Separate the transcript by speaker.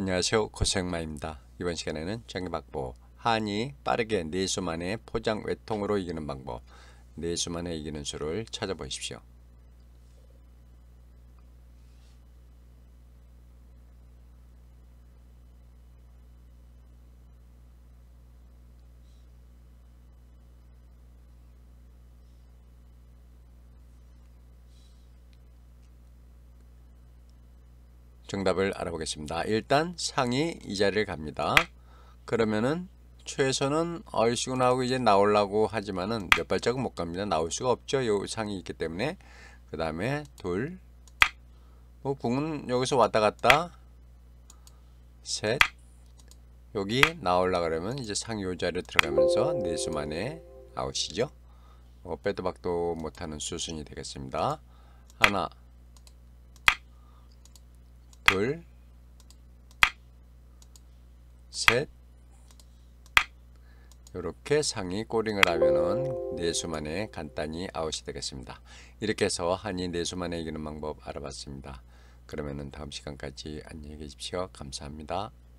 Speaker 1: 안녕하세요. 고생마입니다. 이번 시간에는 정기박보 한이 빠르게 4수 만에 포장 외통으로 이기는 방법 4수 만에 이기는 수를 찾아보십시오. 정답을 알아보겠습니다. 일단 상이 이 자리를 갑니다. 그러면은 최소는 얼씨구나 하고 이제 나오려고 하지만은 몇 발짝은 못 갑니다. 나올 수가 없죠. 요 상이 있기 때문에. 그 다음에 둘, 뭐 궁은 여기서 왔다 갔다 셋, 여기 나오려고 그러면 이제 상이 요 자리로 들어가면서 4수 만에 아웃이죠. 빼도 박도 못하는 수순이 되겠습니다. 하나, 둘, 셋, 이렇게 상이 꼬링을 하면은 4수 만에 간단히 아웃이 되겠습니다. 이렇게 해서 한이 4수 만에 이기는 방법 알아봤습니다. 그러면은 다음 시간까지 안녕히 계십시오. 감사합니다.